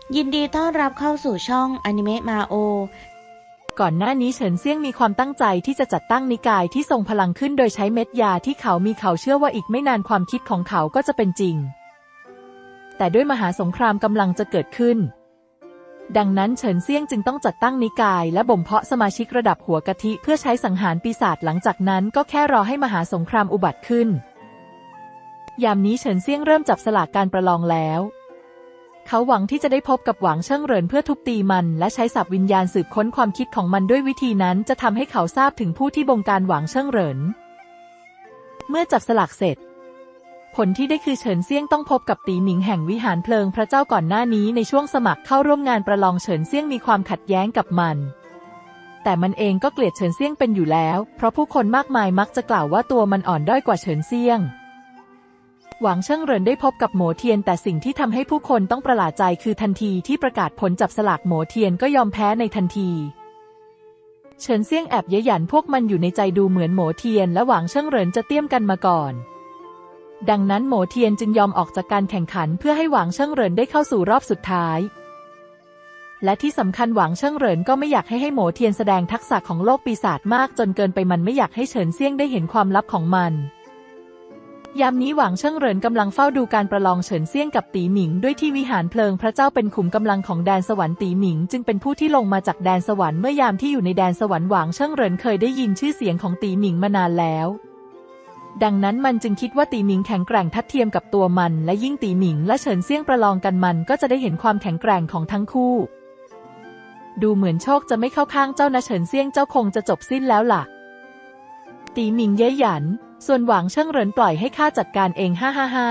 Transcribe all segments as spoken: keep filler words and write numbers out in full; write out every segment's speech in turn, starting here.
ยินดีต้อนรับเข้าสู่ช่องอนิเมะมาโอก่อนหน้านี้เฉินเซี่ยงมีความตั้งใจที่จะจัดตั้งนิกายที่ทรงพลังขึ้นโดยใช้เม็ดยาที่เขามีเขาเชื่อว่าอีกไม่นานความคิดของเขาก็จะเป็นจริงแต่ด้วยมหาสงครามกำลังจะเกิดขึ้นดังนั้นเฉินเซี่ยงจึงต้องจัดตั้งนิกายและบ่มเพาะสมาชิกระดับหัวกะทิเพื่อใช้สังหารปีศาจหลังจากนั้นก็แค่รอให้มหาสงครามอุบัติขึ้นยามนี้เฉินเซี่ยงเริ่มจับสลากการประลองแล้วเขาหวังที่จะได้พบกับหวังเชิงเหรินเพื่อทุบตีมันและใช้ศัพท์วิญญาณสืบค้นความคิดของมันด้วยวิธีนั้นจะทำให้เขาทราบถึงผู้ที่บงการหวังเชิงเหรินเมื่อจับสลากเสร็จผลที่ได้คือเฉินเซี่ยงต้องพบกับตีหนิงแห่งวิหารเพลิงพระเจ้าก่อนหน้านี้ในช่วงสมัครเข้าร่วมงานประลองเฉินเซี่ยงมีความขัดแย้งกับมันแต่มันเองก็เกลียดเฉินเซี่ยงเป็นอยู่แล้วเพราะผู้คนมากมายมักจะกล่าวว่าตัวมันอ่อนด้อยกว่าเฉินเซี่ยงหวังเชิงเหรินได้พบกับโหมเทียนแต่สิ่งที่ทำให้ผู้คนต้องประหลาดใจคือทันทีที่ประกาศผลจับสลากโหมเทียนก็ยอมแพ้ในทันทีเฉินเซี่ยงแอบเย้ยหยันพวกมันอยู่ในใจดูเหมือนโหมเทียนและหวังเชิงเหรินจะเตี้ยมกันมาก่อนดังนั้นโหมเทียนจึงยอมออกจากการแข่งขันเพื่อให้หวังเชิงเหรินได้เข้าสู่รอบสุดท้ายและที่สำคัญหวังเชิงเหรินก็ไม่อยากให้ให้โหมเทียนแสดงทักษะของโลกปีศาจมากจนเกินไปมันไม่อยากให้เฉินเซี่ยงได้เห็นความลับของมันยามนี้หวังเชิงเหรินกำลังเฝ้าดูการประลองเฉินเซี่ยงกับตีหมิงด้วยที่วิหารเพลิงพระเจ้าเป็นขุมกำลังของแดนสวรรค์ตีหมิงจึงเป็นผู้ที่ลงมาจากแดนสวรรค์เมื่อยามที่อยู่ในแดนสวรรค์หวังเชิงเหรินเคยได้ยินชื่อเสียงของตีหมิงมานานแล้วดังนั้นมันจึงคิดว่าตีหมิงแข็งแกร่งทัดเทียมกับตัวมันและยิ่งตีหมิงและเฉินเซี่ยงประลองกันมันก็จะได้เห็นความแข็งแกร่งของทั้งคู่ดูเหมือนโชคจะไม่เข้าข้างเจ้านะเฉินเซี่ยงเจ้าคงจะจบสิ้นแล้วล่ะตีหมิงเย้ยหยันส่วนหวังเชิงเหรินปล่อยให้ข้าจัดการเองฮ่าฮ่าฮ่า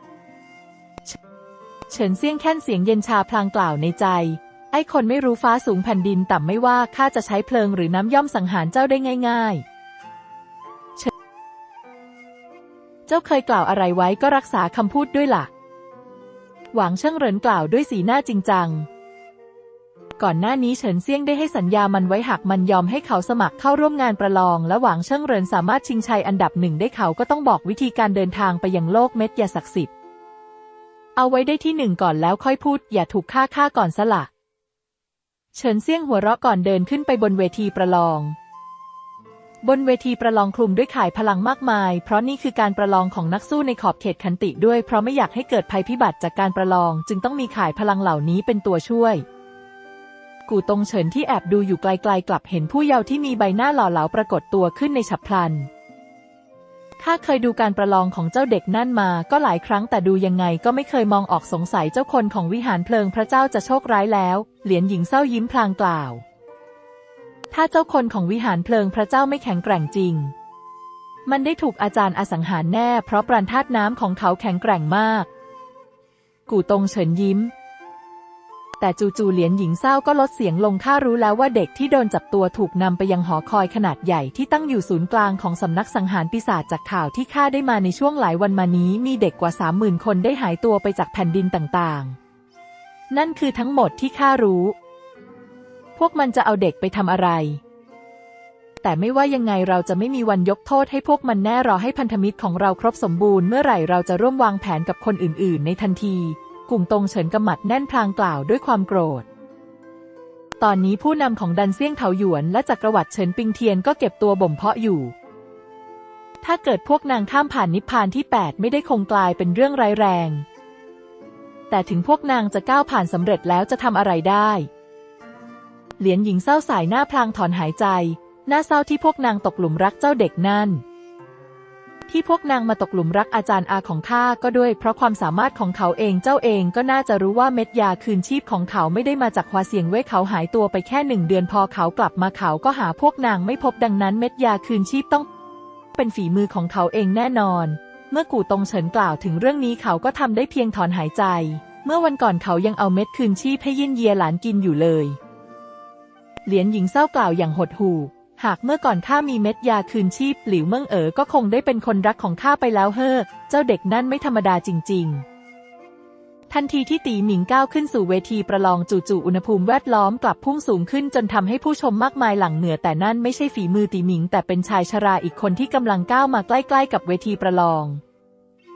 เฉินเซี่ยงแค่นเสียงเย็นชาพลางกล่าวในใจไอ้คนไม่รู้ฟ้าสูงแผ่นดินต่ำไม่ว่าข้าจะใช้เพลิงหรือน้ำย่อมสังหารเจ้าได้ง่ายๆเจ้าเคยกล่าวอะไรไว้ก็รักษาคำพูดด้วยล่ะหวังเชิงเหรินกล่าวด้วยสีหน้าจริงจังก่อนหน้านี้เฉินเซี่ยงได้ให้สัญญามันไว้หากมันยอมให้เขาสมัครเข้าร่วมงานประลองและหวังเชิงเหรินสามารถชิงชัยอันดับหนึ่งได้เขาก็ต้องบอกวิธีการเดินทางไปยังโลกเม็ดยาศักดิ์สิทธิ์เอาไว้ได้ที่หนึ่งก่อนแล้วค่อยพูดอย่าถูกฆ่าฆ่าก่อนซะละเฉินเซี่ยงหัวเราะก่อนเดินขึ้นไปบนเวทีประลองบนเวทีประลองคลุมด้วยข่ายพลังมากมายเพราะนี่คือการประลองของนักสู้ในขอบเขตขันติด้วยเพราะไม่อยากให้เกิดภัยพิบัติจากการประลองจึงต้องมีข่ายพลังเหล่านี้เป็นตัวช่วยกู่ตงเฉินที่แอบดูอยู่ไกลๆกลับเห็นผู้เยาว์ที่มีใบหน้าหล่อเหลาปรากฏตัวขึ้นในฉับพลันข้าเคยดูการประลองของเจ้าเด็กนั่นมาก็หลายครั้งแต่ดูยังไงก็ไม่เคยมองออกสงสัยเจ้าคนของวิหารเพลิงพระเจ้าจะโชคร้ายแล้วเหรียญหญิงเศร้ายิ้มพลางกล่าวถ้าเจ้าคนของวิหารเพลิงพระเจ้าไม่แข็งแกร่งจริงมันได้ถูกอาจารย์อสังหารแน่เพราะปราณธาตุน้ำของเขาแข็งแกร่งมากกู่ตงเฉินยิ้มแต่จู่ๆเหรียญหญิงเศร้าก็ลดเสียงลงข้ารู้แล้วว่าเด็กที่โดนจับตัวถูกนำไปยังหอคอยขนาดใหญ่ที่ตั้งอยู่ศูนย์กลางของสำนักสังหารปีศาจจากข่าวที่ข้าได้มาในช่วงหลายวันมานี้มีเด็กกว่าสามหมื่นคนได้หายตัวไปจากแผ่นดินต่างๆนั่นคือทั้งหมดที่ข้ารู้พวกมันจะเอาเด็กไปทำอะไรแต่ไม่ว่ายังไงเราจะไม่มีวันยกโทษให้พวกมันแน่รอให้พันธมิตรของเราครบสมบูรณ์เมื่อไหร่เราจะร่วมวางแผนกับคนอื่นๆในทันทีกุ่งตงเฉินกำมัดแน่นพลางกล่าวด้วยความโกรธตอนนี้ผู้นำของดันเซี่ยงเถาหยวนและจักรวรรดิเฉินปิงเทียนก็เก็บตัวบ่มเพาะอยู่ถ้าเกิดพวกนางข้ามผ่านนิพพานที่แปดไม่ได้คงกลายเป็นเรื่องร้ายแรงแต่ถึงพวกนางจะก้าวผ่านสำเร็จแล้วจะทำอะไรได้เหรียญหญิงเศร้าสายหน้าพลางถอนหายใจหน้าเศร้าที่พวกนางตกหลุมรักเจ้าเด็กนั่นที่พวกนางมาตกหลุมรักอาจารย์อาของข้าก็ด้วยเพราะความสามารถของเขาเองเจ้าเองก็น่าจะรู้ว่าเม็ดยาคืนชีพของเขาไม่ได้มาจากฮวาเซียงเว่ยเขาหายตัวไปแค่หนึ่งเดือนพอเขากลับมาเขาก็หาพวกนางไม่พบดังนั้นเม็ดยาคืนชีพต้องเป็นฝีมือของเขาเองแน่นอนเมื่อกู่ตงเฉินกล่าวถึงเรื่องนี้เขาก็ทำได้เพียงถอนหายใจเมื่อวันก่อนเขายังเอาเม็ดคืนชีพให้ยินเยียหลานกินอยู่เลยเหรียญหญิงเศร้ากล่าวอย่างหดหู่หากเมื่อก่อนข้ามีเม็ดยาคืนชีพหลิวเมิ่งเอ๋อก็คงได้เป็นคนรักของข้าไปแล้วเฮ้อเจ้าเด็กนั่นไม่ธรรมดาจริงๆทันทีที่ตีหมิงก้าวขึ้นสู่เวทีประลองจู่ๆอุณหภูมิแวดล้อมกลับพุ่งสูงขึ้นจนทำให้ผู้ชมมากมายหลั่งเหงื่อแต่นั่นไม่ใช่ฝีมือตีหมิงแต่เป็นชายชราอีกคนที่กำลังก้าวมาใกล้ๆกับเวทีประลอง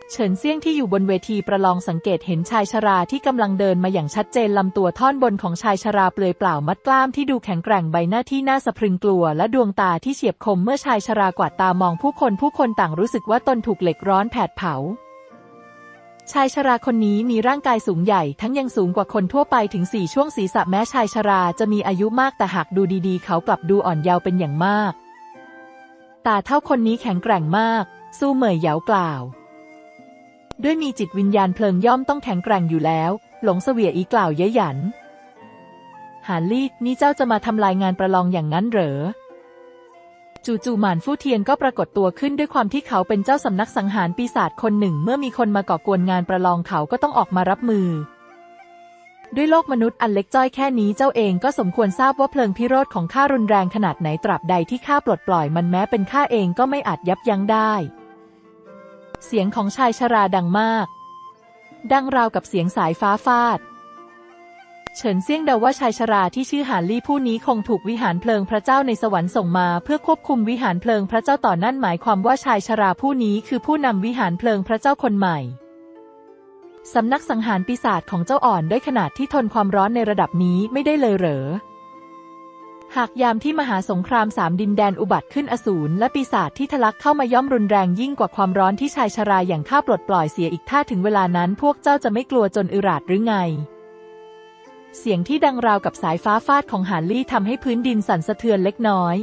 เฉินเซี่ยงที่อยู่บนเวทีประลองสังเกตเห็นชายชราที่กำลังเดินมาอย่างชัดเจนลำตัวท่อนบนของชายชราเปลือยเปล่ามัดกล้ามที่ดูแข็งแกร่งใบหน้าที่น่าสะพรึงกลัวและดวงตาที่เฉียบคมเมื่อชายชรากวาดตามองผู้คนผู้คนต่างรู้สึกว่าตนถูกเหล็กร้อนแผดเผาชายชราคนนี้มีร่างกายสูงใหญ่ทั้งยังสูงกว่าคนทั่วไปถึงสี่ช่วงศีรษะแม้ชายชราจะมีอายุมากแต่หากดูดีๆเขากลับดูอ่อนเยาว์เป็นอย่างมากตาเท่าคนนี้แข็งแกร่งมากสู้เหมยเหยากล่าวด้วยมีจิตวิญญาณเพลิงย่อมต้องแข็งแกร่งอยู่แล้วหลงเสวียอีกล่าวเย้ยหยันหานลี่นี่เจ้าจะมาทำลายงานประลองอย่างนั้นเหรอจู่ๆหม่านฟู่เทียนก็ปรากฏตัวขึ้นด้วยความที่เขาเป็นเจ้าสำนักสังหารปีศาจคนหนึ่งเมื่อมีคนมาก่อกวนงานประลองเขาก็ต้องออกมารับมือด้วยโลกมนุษย์อันเล็กจ้อยแค่นี้เจ้าเองก็สมควรทราบว่าเพลิงพิโรธของข้ารุนแรงขนาดไหนตราบใดที่ข้าปลดปล่อยมันแม้เป็นข้าเองก็ไม่อาจยับยั้งได้เสียงของชายชราดังมากดังราวกับเสียงสายฟ้าฟาดเฉินเซี่ยงเดาว่าชายชราที่ชื่อหานลี่ผู้นี้คงถูกวิหารเพลิงพระเจ้าในสวรรค์ส่งมาเพื่อควบคุมวิหารเพลิงพระเจ้าต่อนั่นหมายความว่าชายชราผู้นี้คือผู้นำวิหารเพลิงพระเจ้าคนใหม่สำนักสังหารปีศาจของเจ้าอ่อนได้ขนาดที่ทนความร้อนในระดับนี้ไม่ได้เลยเหรอหากยามที่มหาสงครามสามดินแดนอุบัติขึ้นอสูรและปีศาจที่ทะลักเข้ามาย่อมรุนแรงยิ่งกว่าความร้อนที่ชายชราอย่างข้าปลดปล่อยเสียอีกถ้าถึงเวลานั้นพวกเจ้าจะไม่กลัวจนอึราดหรือไงเสียงที่ดังราวกับสายฟ้าฟาดของหานลี่ทำให้พื้นดินสั่นสะเทือนเล็กน้อย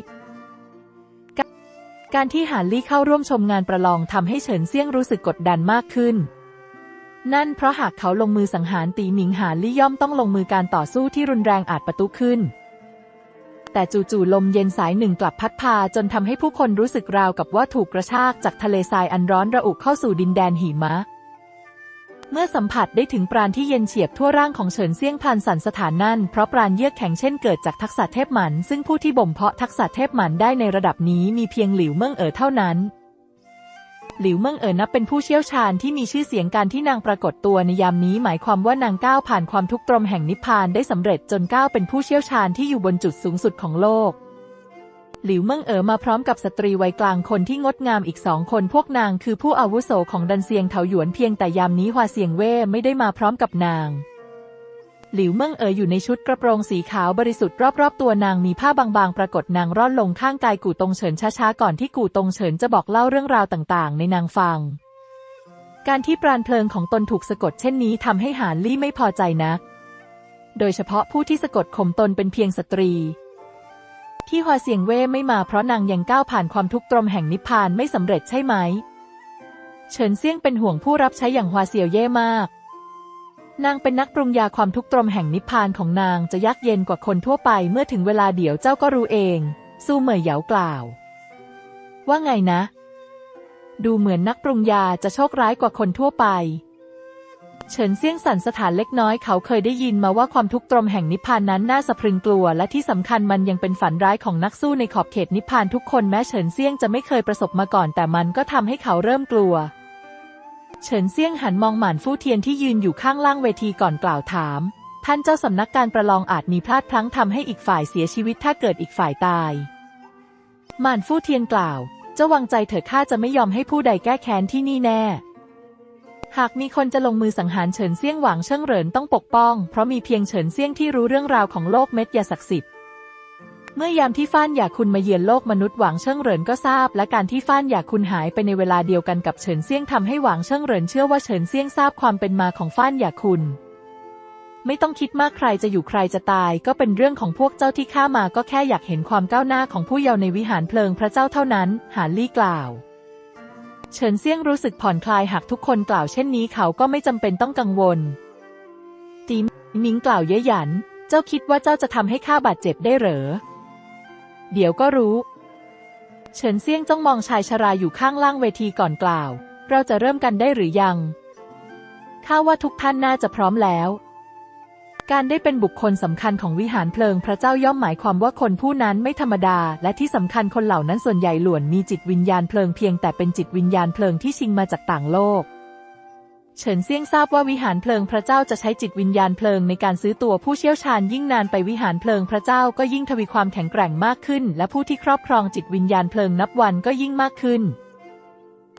การที่หานลี่เข้าร่วมชมงานประลองทำให้เฉินเซี่ยงรู้สึกกดดันมากขึ้นนั่นเพราะหากเขาลงมือสังหารตีหมิงหานลี่ย่อมต้องลงมือการต่อสู้ที่รุนแรงอาจปะทุขึ้นแต่จู่ๆลมเย็นสายหนึ่งกลับพัดพาจนทำให้ผู้คนรู้สึกราวกับว่าถูกกระชากจากทะเลทรายอันร้อนระอุเข้าสู่ดินแดนหิมะเมื่อสัมผัสได้ถึงปราณที่เย็นเฉียบทั่วร่างของเฉินเซี่ยงพลันสั่นสถานนั่นเพราะปราณเยือกแข็งเช่นเกิดจากทักษะเทพหมันซึ่งผู้ที่บ่มเพาะทักษะเทพหมันได้ในระดับนี้มีเพียงหลิวเมิ่งเอ๋อเท่านั้นหลิวเมิ่งเอ๋อนับเป็นผู้เชี่ยวชาญที่มีชื่อเสียงการที่นางปรากฏตัวในยามนี้หมายความว่านางก้าวผ่านความทุกข์ตรมแห่งนิพพานได้สำเร็จจนก้าวเป็นผู้เชี่ยวชาญที่อยู่บนจุดสูงสุดของโลกหลิวเมิ่งเอ๋อมาพร้อมกับสตรีวัยกลางคนที่งดงามอีกสองคนพวกนางคือผู้อาวุโสของดันเซียงเถาหยวนเพียงแต่ยามนี้ฮวาเซียงเว่ไม่ได้มาพร้อมกับนางหลิวเมิ่งเอ๋ออยู่ในชุดกระโปรงสีขาวบริสุทธิ์รอบๆตัวนางมีผ้าบางๆปรากฏนางร่อนลงข้างกายกู่ตงเฉินช้าๆก่อนที่กู่ตงเฉินจะบอกเล่าเรื่องราวต่างๆในนางฟังการที่ปราณเพลิงของตนถูกสะกดเช่นนี้ทำให้หานลี่ไม่พอใจนักโดยเฉพาะผู้ที่สะกดข่มตนเป็นเพียงสตรีที่ฮวาเซียงเว่ไม่มาเพราะนางยังก้าวผ่านความทุกข์ตรมแห่งนิพพานไม่สำเร็จใช่ไหมเฉินเซี่ยงเป็นห่วงผู้รับใช้อย่างฮวาเซียวเย่มากนางเป็นนักปรุงยาความทุกข์ตรมแห่งนิพพานของนางจะยากเย็นกว่าคนทั่วไปเมื่อถึงเวลาเดี๋ยวเจ้าก็รู้เองสู้เหมยเหยากล่าวว่าไงนะดูเหมือนนักปรุงยาจะโชคร้ายกว่าคนทั่วไปเฉินเซี่ยงสั่นสถานเล็กน้อยเขาเคยได้ยินมาว่าความทุกข์ตรมแห่งนิพพานนั้นน่าสะพรึงกลัวและที่สำคัญมันยังเป็นฝันร้ายของนักสู้ในขอบเขตนิพพานทุกคนแม้เฉินเซี่ยงจะไม่เคยประสบมาก่อนแต่มันก็ทำให้เขาเริ่มกลัวเฉินเซี่ยงหันมองหม่านฟู่เทียนที่ยืนอยู่ข้างล่างเวทีก่อนกล่าวถามท่านเจ้าสำนักการประลองอาจมีพลาดพลั้งทำให้อีกฝ่ายเสียชีวิตถ้าเกิดอีกฝ่ายตายหม่านฟู่เทียนกล่าวเจ้าวางใจเถิดข้าจะไม่ยอมให้ผู้ใดแก้แค้นที่นี่แน่หากมีคนจะลงมือสังหารเฉินเซี่ยงหวังเชิงเหรินต้องปกป้องเพราะมีเพียงเฉินเซี่ยงที่รู้เรื่องราวของโลกเม็ดยาศักดิ์สิทธิ์เมื่อยามที่ฟ้านหยาคุณมาเยือนโลกมนุษย์หวังเชิงเหรินก็ทราบและการที่ฟ้านหยาคุณหายไปในเวลาเดียวกันกับเฉินเซี่ยงทำให้หวังเชิงเหรินเชื่อว่าเฉินเซี่ยงทราบความเป็นมาของฟ้านหยาคุณไม่ต้องคิดมากใครจะอยู่ใครจะตายก็เป็นเรื่องของพวกเจ้าที่ข้ามาก็แค่อยากเห็นความก้าวหน้าของผู้เยาว์ในวิหารเพลิงพระเจ้าเท่านั้นหานลี่กล่าวเฉินเซี่ยงรู้สึกผ่อนคลายหากทุกคนกล่าวเช่นนี้เขาก็ไม่จำเป็นต้องกังวลจีมิงกล่าวเย้ยหยันเจ้าคิดว่าเจ้าจะทำให้ข้าบาดเจ็บได้เหรอเดี๋ยวก็รู้เฉินเซี่ยงจ้องมองชายชราอยู่ข้างล่างเวทีก่อนกล่าวเราจะเริ่มกันได้หรือยังข้าว่าทุกท่านน่าจะพร้อมแล้วการได้เป็นบุคคลสำคัญของวิหารเพลิงพระเจ้าย่อมหมายความว่าคนผู้นั้นไม่ธรรมดาและที่สำคัญคนเหล่านั้นส่วนใหญ่ล้วนมีจิตวิญญาณเพลิงเพียงแต่เป็นจิตวิญญาณเพลิงที่ชิงมาจากต่างโลกเฉินเซี่ยงทราบว่าวิหารเพลิงพระเจ้าจะใช้จิตวิญญาณเพลิงในการซื้อตัวผู้เชี่ยวชาญยิ่งนานไปวิหารเพลิงพระเจ้าก็ยิ่งทวีความแข็งแกร่งมากขึ้นและผู้ที่ครอบครองจิตวิญญาณเพลิงนับวันก็ยิ่งมากขึ้น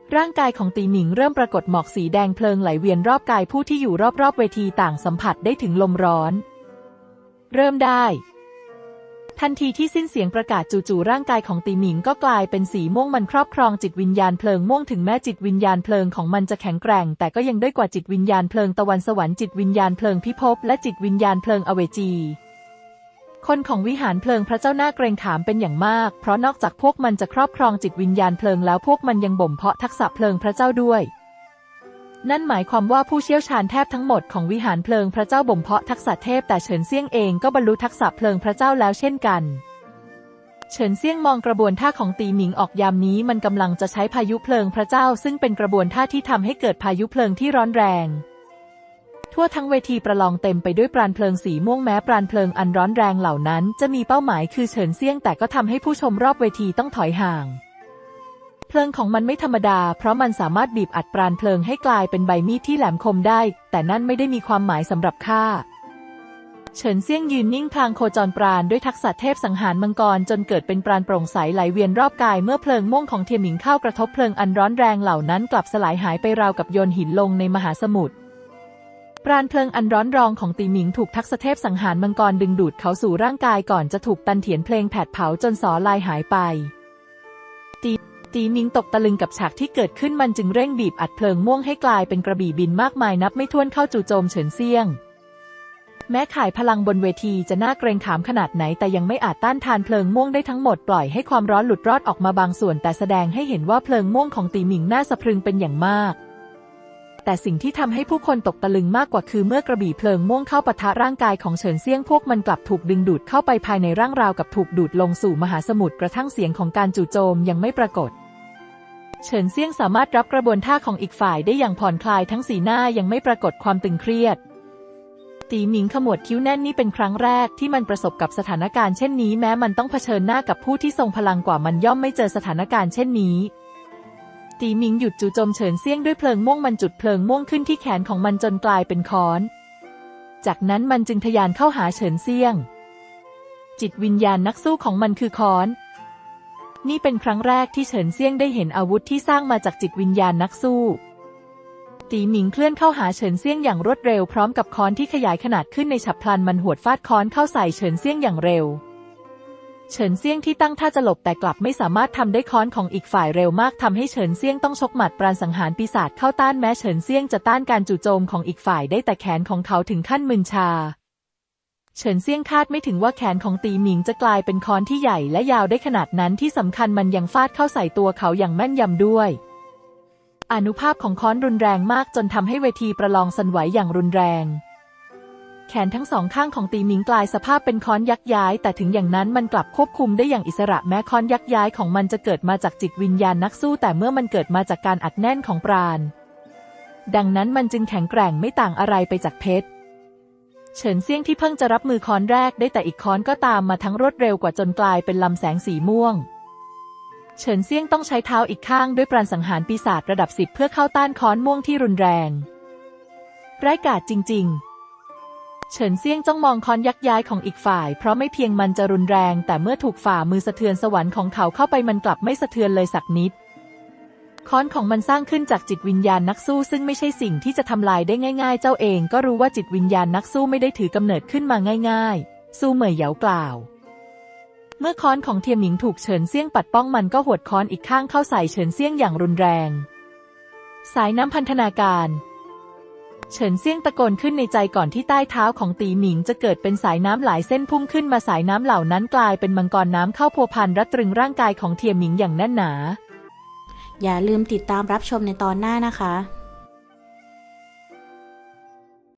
ร่างกายของตีหมิงเริ่มปรากฏหมอกสีแดงเพลิงไหลเวียนรอบกายผู้ที่อยู่รอบๆเวทีต่างสัมผัสได้ถึงลมร้อนเริ่มได้ทันทีที่สิ้นเสียงประกาศจู่ๆร่างกายของตีหมิงก็กลายเป็นสีม่วงมันครอบครองจิตวิญญาณเพลิงม่วงถึงแม้จิตวิญญาณเพลิงของมันจะแข็งแกร่งแต่ก็ยังด้อยกว่าจิตวิญญาณเพลิงตะวันสวรรค์จิตวิญญาณเพลิงพิภพและจิตวิญญาณเพลิงอเวจีคนของวิหารเพลิงพระเจ้าน่าเกรงขามเป็นอย่างมากเพราะนอกจากพวกมันจะครอบครองจิตวิญญาณเพลิงแล้วพวกมันยังบ่มเพาะทักษะเพลิงพระเจ้าด้วยนั่นหมายความว่าผู้เชี่ยวชาญแทบทั้งหมดของวิหารเพลิงพระเจ้าบ่มเพาะทักษะเทพแต่เฉินเซี่ยงเองก็บรรลุทักษะเพลิงพระเจ้าแล้วเช่นกันเฉินเซี่ยงมองกระบวนท่าของตีหมิงออกยามนี้มันกำลังจะใช้พายุเพลิงพระเจ้าซึ่งเป็นกระบวนท่าที่ทำให้เกิดพายุเพลิงที่ร้อนแรงทั่วทั้งเวทีประลองเต็มไปด้วยปราณเพลิงสีม่วงแม้ปราณเพลิงอันร้อนแรงเหล่านั้นจะมีเป้าหมายคือเฉินเซี่ยงแต่ก็ทำให้ผู้ชมรอบเวทีต้องถอยห่างเพลิงของมันไม่ธรรมดาเพราะมันสามารถบีบอัดปราณเพลิงให้กลายเป็นใบมีดที่แหลมคมได้แต่นั่นไม่ได้มีความหมายสำหรับข้าเฉินเซี่ยงยืนนิ่งพลางโคจรปราณด้วยทักษะเทพสังหารมังกรจนเกิดเป็นปราณโปร่งใสไหลเวียนรอบกายเมื่อเพลิงม่วงของเทียหมิงเข้ากระทบเพลิงอันร้อนแรงเหล่านั้นกลับสลายหายไปราวกับโยนหินลงในมหาสมุทรปราณเพลิงอันร้อนรองของตีหมิงถูกทักษะเทพสังหารมังกรดึงดูดเขาสู่ร่างกายก่อนจะถูกตันเถียนเพลงแผดเผาจนสลายหายไปตีตีหมิงตกตะลึงกับฉากที่เกิดขึ้นมันจึงเร่งบีบอัดเพลิงม่วงให้กลายเป็นกระบี่บินมากมายนับไม่ถ้วนเข้าจู่โจมเฉินเซี่ยงแม้ข่ายพลังบนเวทีจะน่าเกรงขามขนาดไหนแต่ยังไม่อาจต้านทานเพลิงม่วงได้ทั้งหมดปล่อยให้ความร้อนหลุดรอดออกมาบางส่วนแต่แสดงให้เห็นว่าเพลิงม่วงของตีหมิงน่าสะพรึงเป็นอย่างมากแต่สิ่งที่ทำให้ผู้คนตกตะลึงมากกว่าคือเมื่อกระบี่เพลิงม่วงเข้าปะทะร่างกายของเฉินเซี่ยงพวกมันกลับถูกดึงดูดเข้าไปภายในร่างราวกับถูกดูดลงสู่มหาสมุทรกระทั่งเสียงของการจู่โจมยังไม่ปรากฏเฉินเซี่ยงสามารถรับกระบวนท่าของอีกฝ่ายได้อย่างผ่อนคลายทั้งสีหน้ายังไม่ปรากฏความตึงเครียดตีหมิงขมวดคิ้วแน่นนี่เป็นครั้งแรกที่มันประสบกับสถานการณ์เช่นนี้แม้มันต้องเผชิญหน้ากับผู้ที่ทรงพลังกว่ามันย่อมไม่เจอสถานการณ์เช่นนี้ตีหมิงหยุดจู่โจมเฉินเซี่ยงด้วยเพลิงม่วงมันจุดเพลิงม่วงขึ้นที่แขนของมันจนกลายเป็นค้อนจากนั้นมันจึงทะยานเข้าหาเฉินเซี่ยงจิตวิญญาณนักสู้ของมันคือค้อนนี่เป็นครั้งแรกที่เฉินเซี่ยงได้เห็นอาวุธที่สร้างมาจากจิตวิญญาณนักสู้ตีหมิงเคลื่อนเข้าหาเฉินเซี่ยงอย่างรวดเร็วพร้อมกับค้อนที่ขยายขนาดขึ้นในฉับพลันมันหวดฟาดค้อนเข้าใส่เฉินเซี่ยงอย่างเร็วเฉินเซี่ยงที่ตั้งท่าจะหลบแต่กลับไม่สามารถทำได้ค้อนของอีกฝ่ายเร็วมากทำให้เฉินเซี่ยงต้องชกหมัดปราณสังหารปีศาจเข้าต้านแม้เฉินเซี่ยงจะต้านการจู่โจมของอีกฝ่ายได้แต่แขนของเขาถึงขั้นมึนชาเฉินเซี่ยงคาดไม่ถึงว่าแขนของตีหมิงจะกลายเป็นค้อนที่ใหญ่และยาวได้ขนาดนั้นที่สำคัญมันยังฟาดเข้าใส่ตัวเขาอย่างแม่นยำด้วยอานุภาพของค้อนรุนแรงมากจนทำให้เวทีประลองสั่นไหวอย่างรุนแรงแขนทั้งสองข้างของตีหมิงกลายสภาพเป็นค้อนยักย้ายแต่ถึงอย่างนั้นมันกลับควบคุมได้อย่างอิสระแม้ค้อนยักย้ายของมันจะเกิดมาจากจิตวิญญาณนักสู้แต่เมื่อมันเกิดมาจากการอัดแน่นของปราณดังนั้นมันจึงแข็งแกร่งไม่ต่างอะไรไปจากเพชรเฉินเซี่ยงที่เพิ่งจะรับมือค้อนแรกได้แต่อีกค้อนก็ตามมาทั้งรวดเร็วกว่าจนกลายเป็นลำแสงสีม่วงเฉินเซี่ยงต้องใช้เท้าอีกข้างด้วยปราณสังหารปีศาจระดับสิบเพื่อเข้าต้านค้อนม่วงที่รุนแรงร้ายกาจจริงๆเฉินเซี่ยงจ้องมองค้อนยักย้ายของอีกฝ่ายเพราะไม่เพียงมันจะรุนแรงแต่เมื่อถูกฝ่ามือสะเทือนสวรรค์ของเขาเข้าไปมันกลับไม่สะเทือนเลยสักนิดค้อนของมันสร้างขึ้นจากจิตวิญญาณนักสู้ซึ่งไม่ใช่สิ่งที่จะทำลายได้ง่ายๆเจ้าเองก็รู้ว่าจิตวิญญาณนักสู้ไม่ได้ถือกำเนิดขึ้นมาง่ายๆสู้เหมยเหยากล่าวเมื่อค้อนของเทียหมิงถูกเฉินเซี่ยงปัดป้องมันก็หวดค้อนอีกข้างเข้าใส่เฉินเซี่ยงอย่างรุนแรงสายน้ำพันธนาการเฉินเซี่ยงตะโกนขึ้นในใจก่อนที่ใต้เท้าของตีหมิงจะเกิดเป็นสายน้ำหลายเส้นพุ่งขึ้นมาสายน้ำเหล่านั้นกลายเป็นมังกรน้ำเข้าพัวพันรัดตรึงร่างกายของเทียหมิงอย่างแน่นหนาอย่าลืมติดตามรับชมในตอนหน้านะคะ